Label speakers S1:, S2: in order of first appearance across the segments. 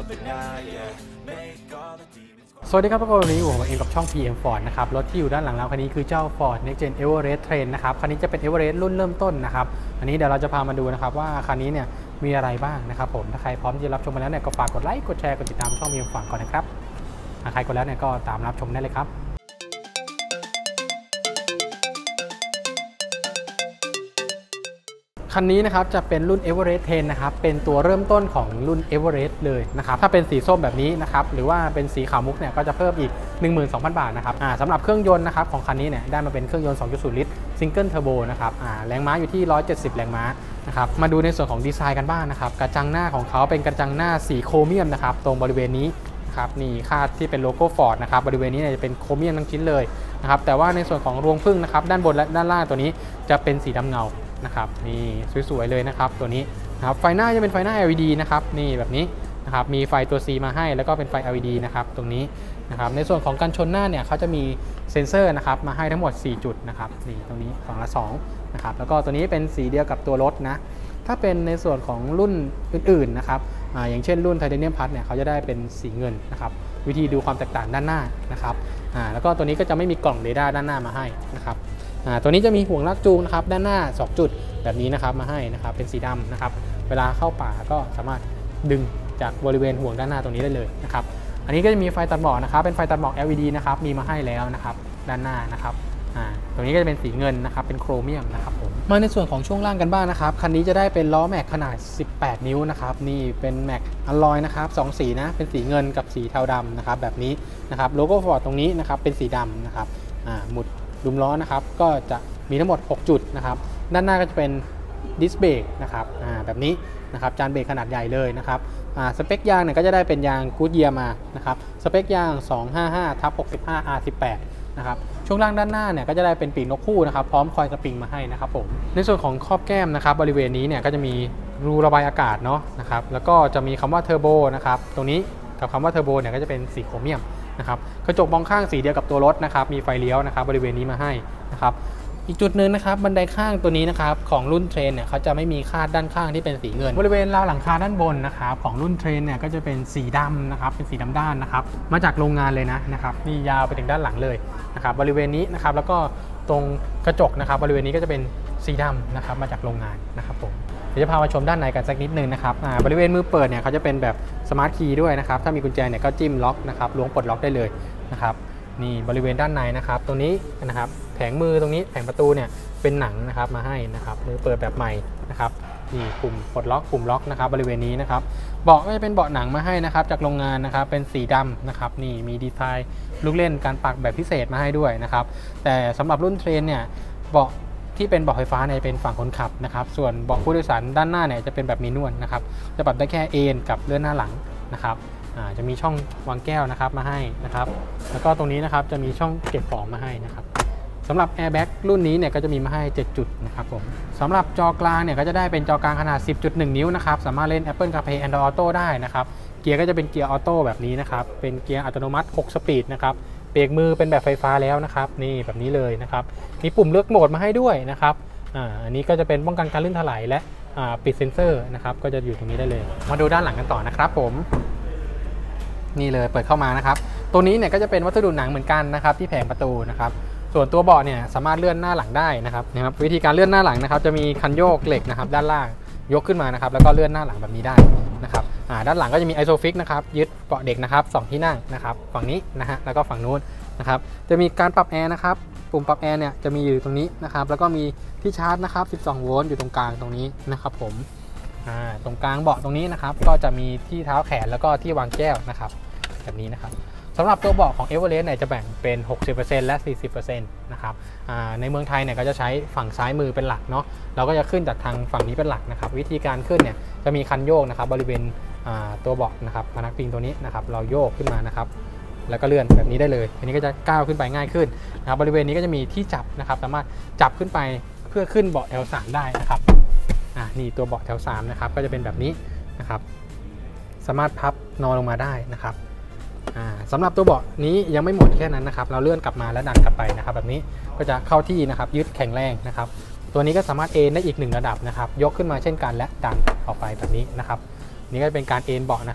S1: สวัสดีครับทุกคนวันนี้ผมเองกับช่อง PM Ford นะครับรถที่อยู่ด้านหลังเราคันนี้คือเจ้า Ford Next Gen Everest Train นะครับคันนี้จะเป็น Everest รุ่นเริ่มต้นนะครับอันนี้เดี๋ยวเราจะพามาดูนะครับว่าคันนี้เนี่ยมีอะไรบ้างนะครับผมถ้าใครพร้อมจะรับชมมาแล้วเนี่ยก็ฝากกดไลค์กดแชร์กดติดตามช่อง PM Ford ก่อนนะครับถ้าใครกดแล้วเนี่ยก็ตามรับชมได้เลยครับคันนี้นะครับจะเป็นรุ่น Everest 10 นะครับเป็นตัวเริ่มต้นของรุ่น Everest เลยนะครับถ้าเป็นสีส้มแบบนี้นะครับหรือว่าเป็นสีขาวมุกเนี่ยก็จะเพิ่มอีก 12,000 บาทนะครับสำหรับเครื่องยนต์นะครับของคันนี้เนี่ยได้มาเป็นเครื่องยนต์ 2.0 ลิตรซิงเกิลเทอร์โบนะครับแรงม้าอยู่ที่170แรงม้านะครับมาดูในส่วนของดีไซน์กันบ้างนะครับกระจังหน้าของเขาเป็นกระจังหน้าสีโครเมียมนะครับตรงบริเวณนี้ครับนี่คาดที่เป็นโลโก้ Ford นะครับบริเวณนี้จะเป็นโครเมียมทั้งชิ้นเลยนะครับแต่ว่าในส่วนของรวงผึ้งนะครับด้านบนและด้านล่างตัวนี้จะเป็นสีดำเงานะครับนี่สวยๆเลยนะครับตัวนี้นะครับไฟหน้าจะเป็นไฟหน้า LED นะครับนี่แบบนี้นะครับมีไฟตัว C มาให้แล้วก็เป็นไฟ LED นะครับตรงนี้นะครับในส่วนของกันชนหน้าเนี่ยเขาจะมีเซ็นเซอร์นะครับมาให้ทั้งหมด4จุดนะครับนี่ตรงนี้ฝั่งละ2นะครับแล้วก็ตัวนี้เป็นสีเดียวกับตัวรถนะถ้าเป็นในส่วนของรุ่นอื่นๆนะครับอย่างเช่นรุ่น Titanium Plus เนี่ยเขาจะได้เป็นสีเงินนะครับวิธีดูความแตกต่างด้านหน้านะครับแล้วก็ตัวนี้ก็จะไม่มีกล่องเรดาร์ด้านหน้ามาให้นะครับตัวนี้จะมีห่วงลากจูงนะครับด้านหน้า2จุดแบบนี้นะครับมาให้นะครับเป็นสีดำนะครับเวลาเข้าป่าก็สามารถดึงจากบริเวณห่วงด้านหน้าตรงนี้ได้เลยนะครับอันนี้ก็จะมีไฟตัดหมอกนะครับเป็นไฟตัดหมอก LED นะครับมีมาให้แล้วนะครับด้านหน้านะครับตรงนี้ก็จะเป็นสีเงินนะครับเป็นโครเมียมนะครับผมมาในส่วนของช่วงล่างกันบ้างนะครับคันนี้จะได้เป็นล้อแม็กขนาด18นิ้วนะครับนี่เป็นแม็กอลลอยนะครับ2สีนะเป็นสีเงินกับสีเทาดำนะครับแบบนี้นะครับโลโก้ Ford ตรงนี้นะครับเป็นสีดำนะครับหมุดดุมล้อนะครับก็จะมีทั้งหมด6จุดนะครับด้านหน้าก็จะเป็นดิสเบรกนะครับแบบนี้นะครับจานเบรกขนาดใหญ่เลยนะครับสเปคยางเนี่ยก็จะได้เป็นยางกู๊ดเยียร์มานะครับสเปคยาง 255/65 R18 นะครับช่วงล่างด้านหน้าเนี่ยก็จะได้เป็นปีกนกคู่นะครับพร้อมคอยสปริงมาให้นะครับผมในส่วนของครอบแก้มนะครับบริเวณนี้เนี่ยก็จะมีรูระบายอากาศเนาะนะครับแล้วก็จะมีคำว่าเทอร์โบนะครับตรงนี้กับคำว่าเทอร์โบเนี่ยก็จะเป็นสีโครเมียมนะครับกระจกมองข้างสีเดียวกับตัวรถนะครับมีไฟเลี้ยวนะครับบริเวณนี้มาให้นะครับอีกจุดหนึ่งนะครับบันไดข้างตัวนี้นะครับของรุ่นเทรนเนี่ยเขาจะไม่มีคาดด้านข้างที่เป็นสีเงินบริเวณราวหลังคาด้านบนนะครับของรุ่นเทรนเนี่ยก็จะเป็นสีดำนะครับเป็นสีดำด้านนะครับมาจากโรงงานเลยนะครับนี่ยาวไปถึงด้านหลังเลยนะครับบริเวณนี้นะครับแล้วก็ตรงกระจกนะครับบริเวณนี้ก็จะเป็นสีดำนะครับมาจากโรงงานนะครับผมเดี๋ยวจะพามาชมด้านในกันสักนิดนึงนะครับบริเวณมือเปิดเนี่ยเขาจะเป็นแบบสมาร์ทคีย์ด้วยนะครับถ้ามีกุญแจเนี่ยก็จิ้มล็อกนะครับล้วงปลดล็อกได้เลยนะครับนี่บริเวณด้านในนะครับตรงนี้นะครับแผงมือตรงนี้แผงประตูเนี่ยเป็นหนังนะครับมาให้นะครับมือเปิดแบบใหม่นะครับนี่ปุ่มปลดล็อกปุ่มล็อกนะครับบริเวณนี้นะครับเบาะก็จะเป็นเบาะหนังมาให้นะครับจากโรงงานนะครับเป็นสีดำนะครับนี่มีดีไซน์ลูกเล่นการปักแบบพิเศษมาให้ด้วยนะครับแต่สำหรับรุ่นเทรนเนี่ยเบาะที่เป็นเบาะไฟฟ้าเนี่ยเป็นฝั่งคนขับนะครับส่วนเบาะผู้โดยสารด้านหน้าเนี่ยจะเป็นแบบมีนวลนะครับจะปรับได้แค่เอนกับเลื่อนหน้าหลังนะครับจะมีช่องวางแก้วนะครับมาให้นะครับแล้วก็ตรงนี้นะครับจะมีช่องเก็บของมาให้นะครับสำหรับแอร์แบ็กรุ่นนี้เนี่ยก็จะมีมาให้7จุดนะครับผมสำหรับจอกลางเนี่ยก็จะได้เป็นจอกลางขนาด 10.1 นิ้วนะครับสามารถเล่น Apple CarPlay Android Auto ได้นะครับเกียร์ก็จะเป็นเกียร์ออโต้แบบนี้นะครับเป็นเกียร์อัตโนมัติ6สปีดนะครับเบรกมือเป็นแบบไฟฟ้าแล้วนะครับนี่แบบนี้เลยนะครับมีปุ่มเลือกโหมดมาให้ด้วยนะครับอันนี้ก็จะเป็นป้องกันการลื่นถลายและปิดเซ็นเซอร์นะครับก็จะอยู่ตรงนี้ได้เลยมาดูด้านหลังกันต่อนะครับผมนี่เลยเปิดเข้ามานะครับตัวนี้เนี่ยก็จะเป็นวัสดุหนังเหมือนกันนะครับที่แผงประตูนะครับส่วนตัวเบาะเนี่ยสามารถเลื่อนหน้าหลังได้นะครับวิธีการเลื่อนหน้าหลังนะครับจะมีคันโยกเหล็กนะครับด้านล่างยกขึ้นมานะครับแล้วก็เลื่อนหน้าหลังแบบนี้ได้นะครับด้านหลังก็จะมีไอโซฟิกนะครับยึดเบาะเด็กนะครับ2ที่นั่งนะครับฝั่งนี้นะฮะแล้วก็ฝั่งนู้นนะครับจะมีการปรับแอร์นะครับปุ่มปรับแอร์เนี่ยจะมีอยู่ตรงนี้นะครับแล้วก็มีที่ชาร์จนะครับ12โวลต์อยู่ตรงกลางตรงนี้นะครับผมตรงกลางเบาะตรงนี้นะครับก็จะมีที่เท้าแขนแล้วก็ที่วางแก้วนะครับแบบนี้นะครับสำหรับตัวเบาะของ Everest เนี่ยจะแบ่งเป็น 60% และ 40% นะครับในเมืองไทยเนี่ยก็จะใช้ฝั่งซ้ายมือเป็นหลักเนาะเราก็จะขึ้นจากทางฝั่งนี้เป็นหลักนะครับวิธีการขึ้นเนี่ยจะมีคันโยกนะครับบริเวณตัวเบาะนะครับพนักพิงตัวนี้นะครับเราโยกขึ้นมานะครับแล้วก็เลื่อนแบบนี้ได้เลยอันนี้ก็จะก้าวขึ้นไปง่ายขึ้นนะครับบริเวณนี้ก็จะมีที่จับนะครับสามารถจับขึ้นไปเพื่อขึ้นเบาะ L3 ได้นะครับนี่ตัวเบาะ L3 นะครับก็จะเป็นแบบนี้นะครับสามารถพับนอนลงมาได้นะครับสำหรับตัวเบาะนี้ยังไม่หมดแค่นั้นนะครับเราเลื่อนกลับมาแล้วดันกลับไปนะครับแบบนี้ก็จะเข้าที่นะครับยึดแข็งแรงนะครับตัวนี้ก็สามารถเอนได้อีก1ระดับนะครับยกขึ้นมาเช่นกันและดันออกไปแบบนี้นะครับนี่ก็เป็นการเอนเบาะนะครับใ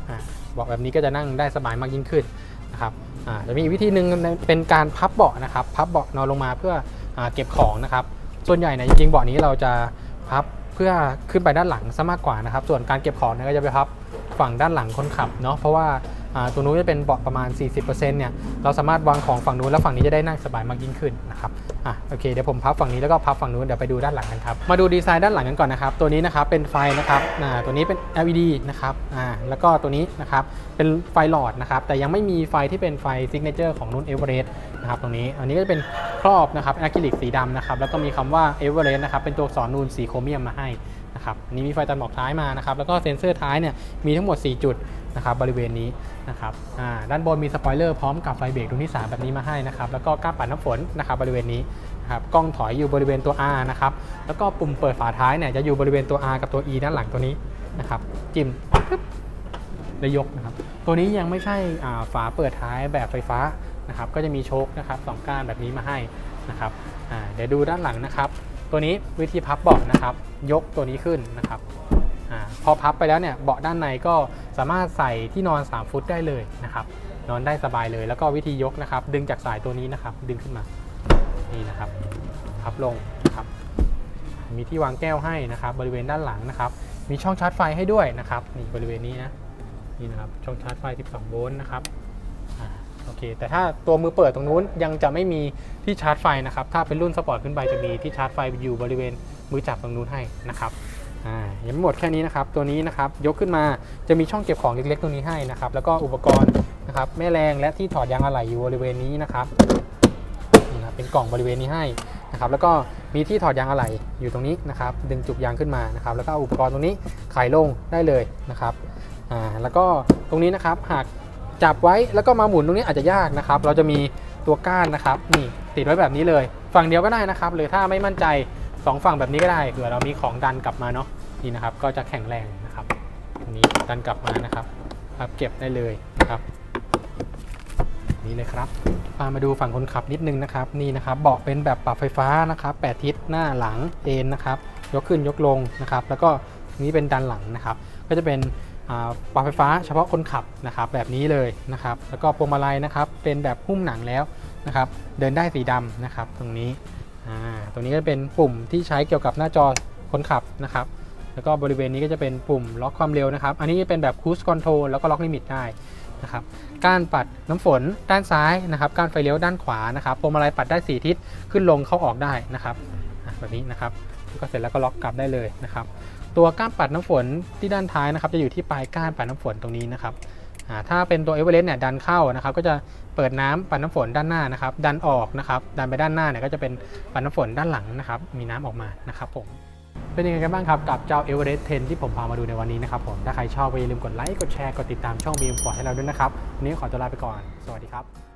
S1: เบาะแบบนี้ก็จะนั่งได้สบายมากยิ่งขึ้นนะครับจะมีวิธีหนึ่งเป็นการพับเบาะนะครับพับเบาะนอนลงมาเพื่อเก็บของนะครับส่วนใหญ่เนี่ยจริงๆเบาะนี้เราจะพับเพื่อขึ้นไปด้านหลังซะมากกว่านะครับส่วนการเก็บของเนี่ยก็จะไปพับฝั่งด้านหลังคนขับเนาะเพราะว่าตัวนู้นจะเป็นเบาะประมาณ 40% เนี่ยเราสามารถวางของฝั่งนู้นแล้วฝั่งนี้จะได้นั่งสบายมากยิ่งขึ้นนะครับโอเคเดี๋ยวผมพับฝั่งนี้แล้วก็พับฝั่งนู้นเดี๋ยวไปดูด้านหลังกันครับมาดูดีไซน์ด้านหลังกันก่อนนะครับตัวนี้นะครับเป็นไฟนะครับตัวนี้เป็น LED นะครับแล้วก็ตัวนี้นะครับเป็นไฟหลอดนะครับแต่ยังไม่มีไฟที่เป็นไฟซิกเนเจอร์ของรุ่น Everest นะครับตรงนี้อันนี้ก็จะเป็นครอบนะครับอะคริลิกสีดำนะครับแล้วก็มีคำว่า Everest นะครับเป็นตัวอักษรนูนสีโครเมียมมาให้นะครับอันนี้มีไฟตัดหมอกท้ายมานะครับแล้วก็เซ็นเซอร์ท้ายเนี่ยมีทั้งหมด4จุดนะครับบริเวณนี้นะครับด้านบนมีสปอยเลอร์พร้อมกับไฟเบรกดวงที่3แบบนี้มาให้นะครับแล้วก็ก้านปัดน้ำฝนนะครับบริเวณนี้นะครับกล้องถอยอยู่บริเวณตัว R นะครับแล้วก็ปุ่มเปิดฝาท้ายเนี่ยจะอยู่บริเวณตัว R กับตัว E ด้านหลังตัวนี้นะครับจิ้มแล้วยกนะครับตัวนี้ยังไม่ใช่ฝาเปิดท้ายแบบไฟฟ้านะครับก็จะมีโชคนะครับ2ก้านแบบนี้มาให้นะครับเดี๋ยวดูด้านหลังนะครับตัวนี้วิธีพับเบาะนะครับยกตัวนี้ขึ้นนะครับพอพับไปแล้วเนี่ยเบาะด้านในก็สามารถใส่ที่นอน3ฟุตได้เลยนะครับนอนได้สบายเลยแล้วก็วิธียกนะครับดึงจากสายตัวนี้นะครับดึงขึ้นมานี่นะครับพับลงนะครับมีที่วางแก้วให้นะครับบริเวณด้านหลังนะครับมีช่องชาร์จไฟให้ด้วยนะครับนี่บริเวณนี้นะนี่นะครับช่องชาร์จไฟ12โวลต์นะครับโอเคแต่ถ้าตัวมือเปิดตรงนู้นยังจะไม่มีที่ชาร์จไฟนะครับถ้าเป็นรุ่นสปอร์ตขึ้นไปจะมีที่ชาร์จไฟอยู่บริเวณมือจับตรงนู้นให้นะครับยังไม่หมดแค่นี้นะครับตัวนี้นะครับยกขึ้นมาจะมีช่องเก็บของเล็กๆตรงนี้ให้นะครับแล้วก็อุปกรณ์นะครับแม่แรงและที่ถอดยางอะไหล่อยู่บริเวณนี้นะครับนี่ครับเป็นกล่องบริเวณนี้ให้นะครับแล้วก็มีที่ถอดยางอะไหล่อยู่ตรงนี้นะครับดึงจุกยางขึ้นมานะครับแล้วก็อุปกรณ์ตรงนี้ไขลงได้เลยนะครับแล้วก็ตรงนี้นะครับหากจับไว้แล้วก็มาหมุนตรงนี้อาจจะยากนะครับเราจะมีตัวก้านนะครับนี่ติดไว้แบบนี้เลยฝั่งเดียวก็ได้นะครับหรือถ้าไม่มั่นใจ2ฝั่งแบบนี้ก็ได้เผื่อเรามีของดันกลับมาเนาะนี่นะครับก็จะแข็งแรงนะครับตรงนี้ดันกลับมานะครับเก็บได้เลยนะครับนี่เลยครับมาดูฝั่งคนขับนิดนึงนะครับนี่นะครับเบาะเป็นแบบปรับไฟฟ้านะครับ8ทิศหน้าหลังเอนนะครับยกขึ้นยกลงนะครับแล้วก็นี้เป็นดันหลังนะครับก็จะเป็นปรับไฟฟ้าเฉพาะคนขับนะครับแบบนี้เลยนะครับแล้วก็พวงมาลัยนะครับเป็นแบบหุ้มหนังแล้วนะครับเดินได้สีดำนะครับตรงนี้ตรงนี้ก็เป็นปุ่มที่ใช้เกี่ยวกับหน้าจอคนขับนะครับแล้วก็บริเวณนี้ก็จะเป็นปุ่มล็อกความเร็วนะครับอันนี้เป็นแบบคูสคอนโทรลแล้วก็ล็อกลิมิตได้นะครับก้านปัดน้ำฝนด้านซ้ายนะครับก้านไฟเลี้ยวด้านขวานะครับพวงมาลัยปัดได้4ทิศขึ้นลงเข้าออกได้นะครับแบบนี้นะครับก็เสร็จแล้วก็ล็อกกลับได้เลยนะครับตัวก้านปัดน้ำฝนที่ด้านท้ายนะครับจะอยู่ที่ปลายก้านปัดน้ำฝนตรงนี้นะครับถ้าเป็นตัว Everest เนี่ยดันเข้านะครับก็จะเปิดน้ำปัดน้ำฝนด้านหน้านะครับดันออกนะครับดันไปด้านหน้าเนี่ยก็จะเป็นปัดน้ำฝนด้านหลังนะครับมีน้ำออกมานะครับผมเป็นยังไงกันบ้างครับกับเจ้า Everest 10 ที่ผมพามาดูในวันนี้นะครับผมถ้าใครชอบอย่าลืมกดไลค์กดแชร์กดติดตามช่อง BM Sport ให้เราด้วยนะครับวันนี้ขอตัวลาไปก่อนสวัสดีครับ